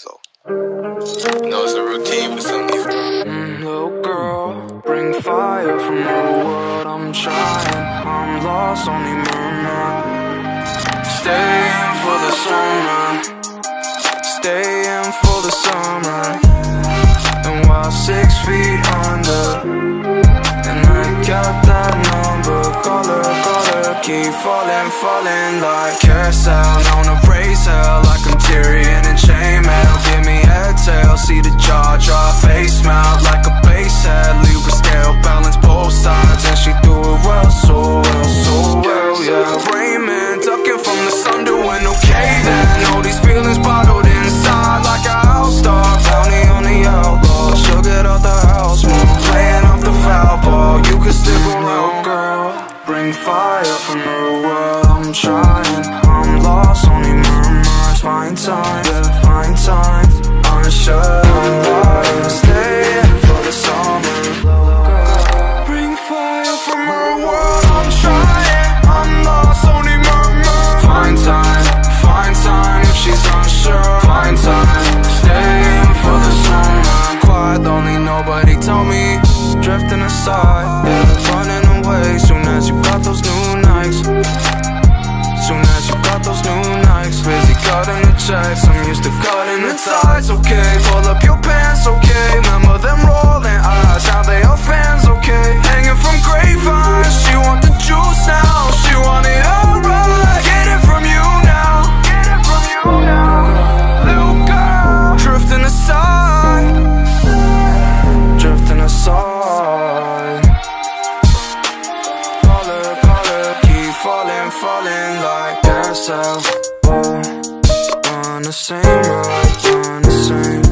Carousel. No, it's a routine, but some people. Little girl, bring fire from the world. I'm trying, I'm lost, only murmur. Staying for the summer, staying for the summer. And while 6 feet under, and I got that number. Call her, keep falling, falling like Carousel. Known to raise hell like I'm Tyrion and chainmail. Give me head tail, see the jaw drop, face mount like a bass head. Libra scale, balance both sides, and she do it well, so well, so well, yeah. Raymond, ducking from the sun, doing okay then. All these feelings bottled inside like a house dog. Bounty on the outlaw, she'll get out the house more. Playing off the foul ball, you can stick around, girl. Bring fire from her world, I'm trying, I'm lost, only murmurs. Find time, yeah, find time, unsure why I'm staying for the summer. Bring fire from her world, I'm trying, I'm lost, only murmurs. Find time if she's unsure. Find time, staying for the summer. Quiet, lonely, nobody told me. Drifting aside, yeah, running away. Soon as you got those new Nikes, soon as you got those new Nikes. Busy cutting the checks, I'm used to cutting the ties. Okay, pull up your pants, okay. Remember them rolling eyes, how they all fans, okay. Hanging from grapevines, she want the juice now. She want it all right, get it from you now. Get it from you now. Little girl, drifting aside, drifting aside. Call her, keep falling, falling like Carousel. On the same ride, on the same.